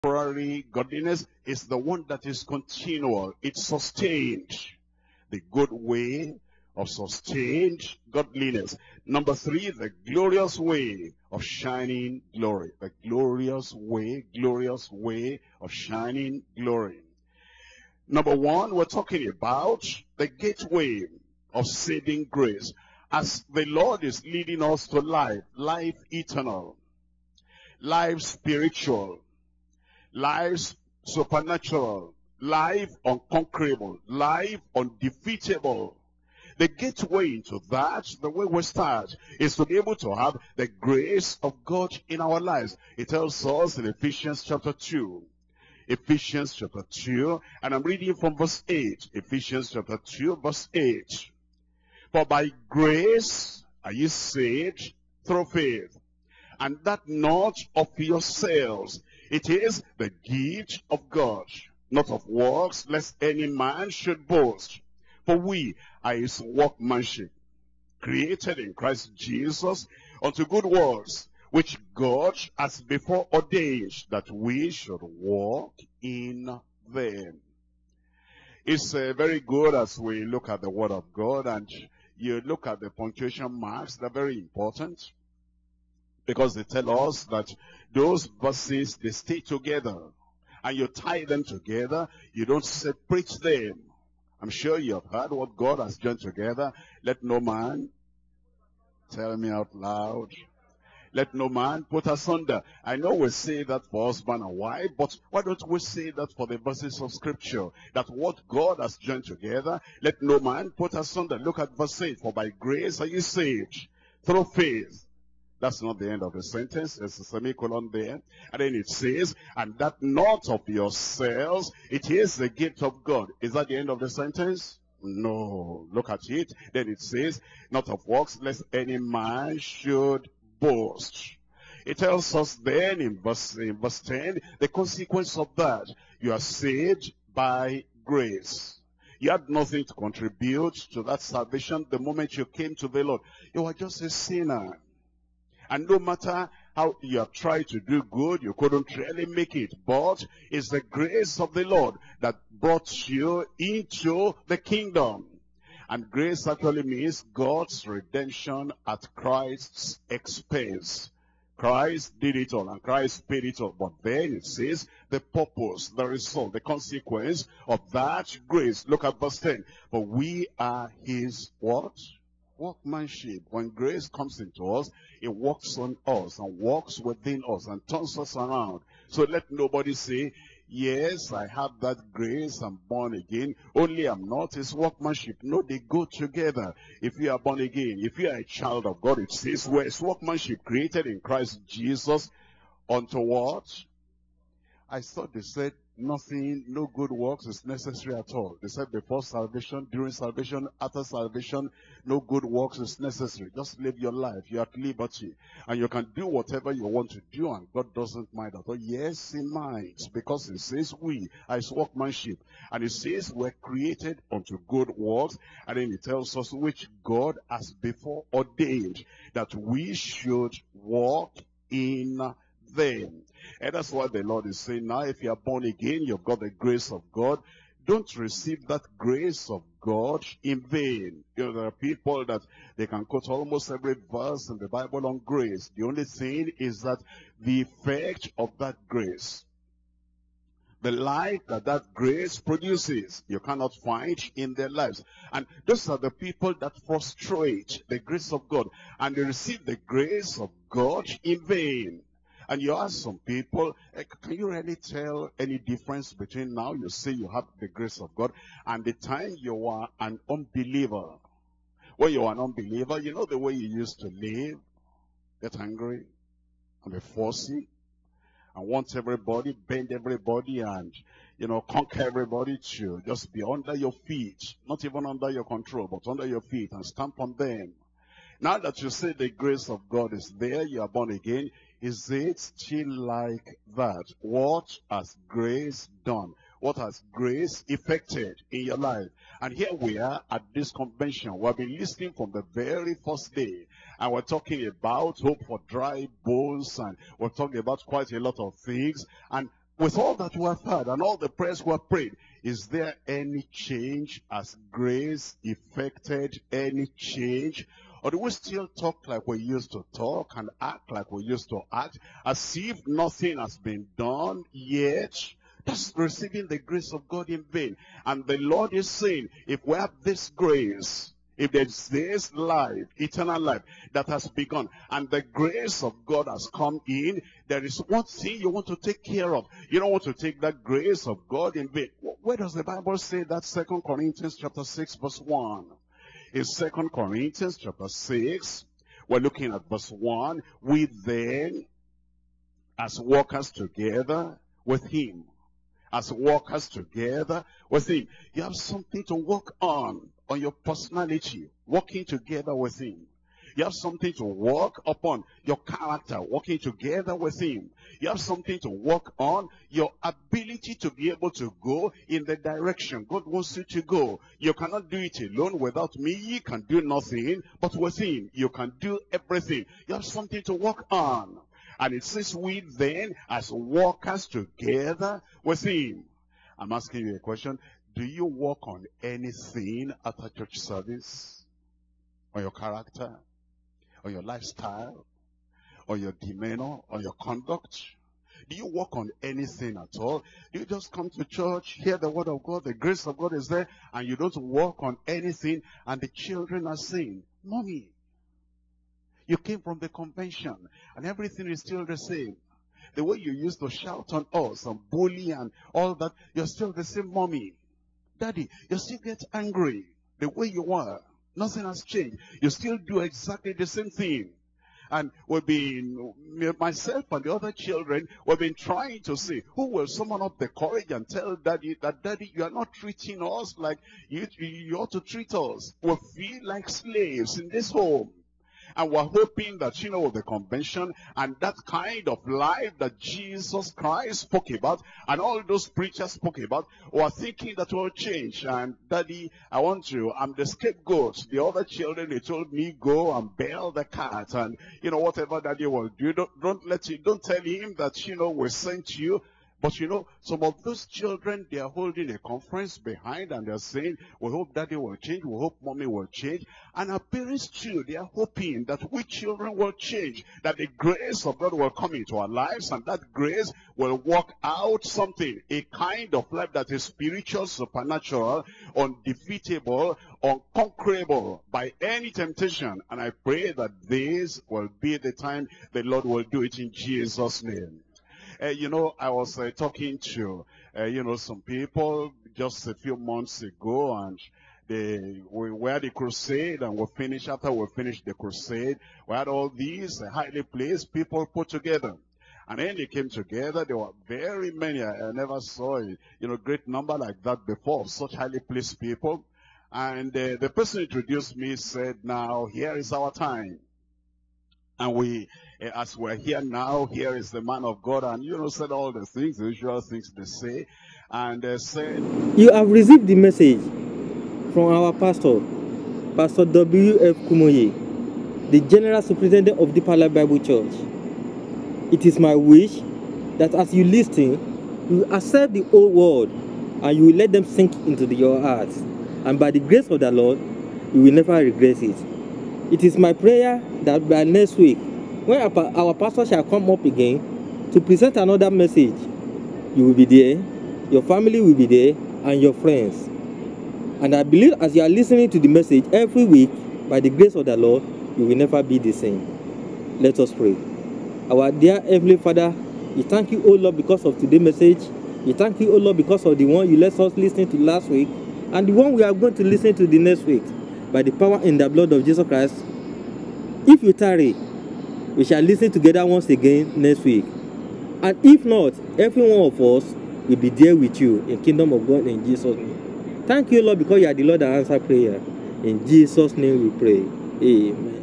temporary godliness is the one that is continual. It's sustained. The good way of sustained godliness. Number 3, the glorious way of shining glory. The glorious way of shining glory. Number 1, we're talking about the gateway of saving grace. As the Lord is leading us to life, life eternal, life spiritual, life supernatural, life unconquerable, life undefeatable. The gateway into that, the way we start, is to be able to have the grace of God in our lives. It tells us in Ephesians chapter 2. Ephesians chapter 2, and I'm reading from verse 8. Ephesians chapter 2, verse 8. For by grace are ye saved through faith, and that not of yourselves. It is the gift of God, not of works, lest any man should boast. For we are his workmanship, created in Christ Jesus unto good works, which God has before ordained that we should walk in them. It's very good as we look at the word of God, and you look at the punctuation marks. They're very important, because they tell us that those verses, they stay together, and you tie them together. You don't separate them. I'm sure you have heard what God has joined together. Let no man, tell me out loud, let no man put asunder. I know we say that for husband and wife, but why don't we say that for the verses of scripture? That what God has joined together, let no man put asunder. Look at verse 8. For by grace are you saved through faith. That's not the end of the sentence. There's a semicolon there. And then it says, and that not of yourselves, it is the gift of God. Is that the end of the sentence? No. Look at it. Then it says, not of works, lest any man should boast. It tells us then in verse 10, the consequence of that. You are saved by grace. You had nothing to contribute to that salvation the moment you came to the Lord. You were just a sinner. And no matter how you have tried to do good, you couldn't really make it. But it's the grace of the Lord that brought you into the kingdom. And grace actually means God's redemption at Christ's expense. Christ did it all, and Christ paid it all. But then it says the purpose, the result, the consequence of that grace. Look at verse 10. For we are his what? Workmanship. When grace comes into us, it works on us and works within us and turns us around. So let nobody say, yes, I have that grace, I'm born again, only I'm not his workmanship. No, they go together. If you are born again, if you are a child of God, it says, we're his workmanship, created in Christ Jesus unto what? I thought they said nothing, no good works is necessary at all. They said before salvation, during salvation, after salvation, no good works is necessary. Just live your life. You're at liberty. And you can do whatever you want to do, and God doesn't mind at all. Yes, he minds, because it says we are his workmanship. And it says we're created unto good works. And then it tells us which God has before ordained that we should walk in them. And that's what the Lord is saying now. If you are born again, you've got the grace of God. Don't receive that grace of God in vain. You know, there are people that they can quote almost every verse in the Bible on grace. The only thing is that the effect of that grace, the life that that grace produces, you cannot find in their lives. And those are the people that frustrate the grace of God, and they receive the grace of God in vain. And you ask some people, can you really tell any difference between now you say you have the grace of God and the time you are an unbeliever? When you are an unbeliever, you know the way you used to live, get angry and be fussy and want everybody, bend everybody, and conquer everybody to just be under your feet, not even under your control, but under your feet, and stamp on them. Now that you say the grace of God is there, you are born again, is it still like that? What has grace done? What has grace effected in your life? And here we are at this convention. We've been listening from the very first day. And we're talking about hope for dry bones. And we're talking about quite a lot of things. And With all that we have heard and all the prayers we have prayed, is there any change? Has grace effected any change? Or do we still talk like we used to talk and act like we used to act, as if nothing has been done yet? That's receiving the grace of God in vain. And the Lord is saying, if we have this grace, if there's this life, eternal life that has begun, and the grace of God has come in, there is one thing you want to take care of. You don't want to take that grace of God in vain. Where does the Bible say that? 2 Corinthians chapter 6 verse 1. In 2 Corinthians chapter 6, we're looking at verse 1. We then, as workers together with him, as workers together with him. You have something to work on your personality, working together with him. You have something to work upon your character, working together with him. You have something to work on your ability to be able to go in the direction God wants you to go. You cannot do it alone. Without me, you can do nothing, but with him, you can do everything. You have something to work on. And it says, we then, as workers together with him. I'm asking you a question. Do you work on anything at a church service? On your character? On your lifestyle? On your demeanor? On your conduct? Do you work on anything at all? Do you just come to church, hear the word of God, the grace of God is there, and you don't work on anything, and the children are saying, Mommy, you came from the convention, and everything is still the same. The way you used to shout on us and bully and all that, you're still the same. Mommy, Daddy, you still get angry the way you were. Nothing has changed. You still do exactly the same thing. And we've been, myself and the other children, we've been trying to see who will summon up the courage and tell Daddy that, Daddy, you are not treating us like you ought to treat us. We feel like slaves in this home. And we're hoping that, the convention and that kind of life that Jesus Christ spoke about and all those preachers spoke about, we're thinking that will change. And Daddy, I'm the scapegoat. The other children, they told me, go and bail the cat. And, whatever Daddy will do, don't tell him that, we sent you. But some of those children, they are holding a conference behind and they're saying, we hope Daddy will change, we hope Mommy will change. And our parents too, they are hoping that we children will change, that the grace of God will come into our lives and that grace will work out something, a kind of life that is spiritual, supernatural, undefeatable, unconquerable by any temptation. And I pray that this will be the time the Lord will do it in Jesus' name. I was talking to, some people just a few months ago, and we had a crusade, and after we finished the crusade, we had all these highly placed people put together. And then they came together. There were very many. I never saw a great number like that before, of such highly placed people. And the person introduced me said, now, here is our time. And as we're here now, here is the man of God, and said all the things, the usual things they say, and said, you have received the message from our pastor, Pastor W.F. Kumuyi, the General Superintendent of Deeper Life Bible Church. It is my wish that as you listen, you will accept the whole word, and you will let them sink into your hearts, and by the grace of the Lord, you will never regret it. It is my prayer that by next week, when our pastor shall come up again to present another message, you will be there, your family will be there, and your friends. And I believe as you are listening to the message every week, by the grace of the Lord, you will never be the same. Let us pray. Our dear Heavenly Father, we thank you, O Lord, because of today's message. We thank you, O Lord, because of the one you let us listen to last week, and the one we are going to listen to the next week. By the power in the blood of Jesus Christ, if you tarry, we shall listen together once again next week. And if not, every one of us will be there with you in the kingdom of God in Jesus' name. Thank you, Lord, because you are the Lord that answers prayer. In Jesus' name we pray. Amen.